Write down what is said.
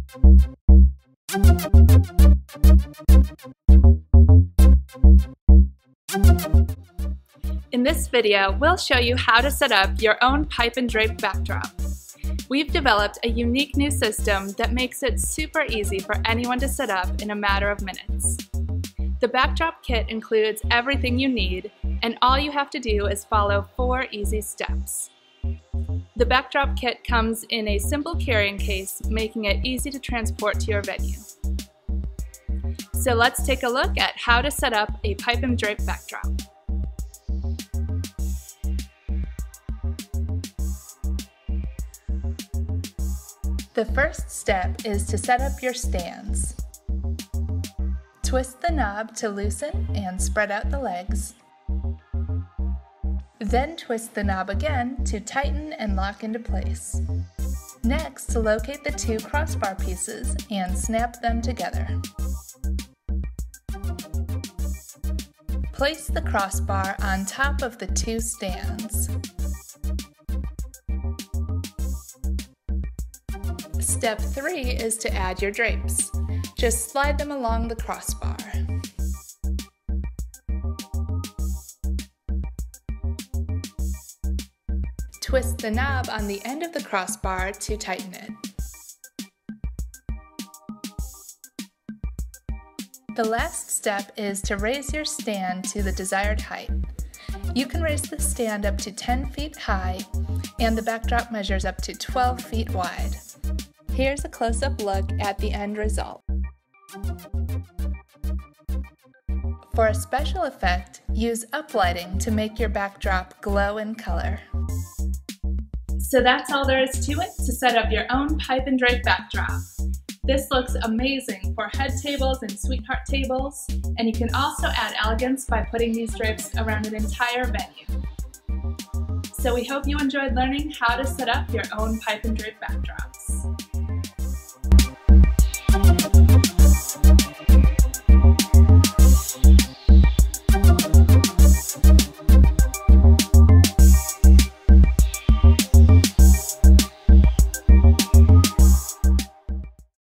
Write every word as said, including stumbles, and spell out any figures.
In this video, we'll show you how to set up your own pipe and drape backdrop. We've developed a unique new system that makes it super easy for anyone to set up in a matter of minutes. The backdrop kit includes everything you need, and all you have to do is follow four easy steps. The backdrop kit comes in a simple carrying case, making it easy to transport to your venue. So let's take a look at how to set up a pipe and drape backdrop. The first step is to set up your stands. Twist the knob to loosen and spread out the legs. Then twist the knob again to tighten and lock into place. Next, locate the two crossbar pieces and snap them together. Place the crossbar on top of the two stands. Step three is to add your drapes. Just slide them along the crossbar. Twist the knob on the end of the crossbar to tighten it. The last step is to raise your stand to the desired height. You can raise the stand up to ten feet high, and the backdrop measures up to twelve feet wide. Here's a close-up look at the end result. For a special effect, use uplighting to make your backdrop glow in color. So that's all there is to it to set up your own pipe and drape backdrop. This looks amazing for head tables and sweetheart tables, and you can also add elegance by putting these drapes around an entire venue. So we hope you enjoyed learning how to set up your own pipe and drape backdrop.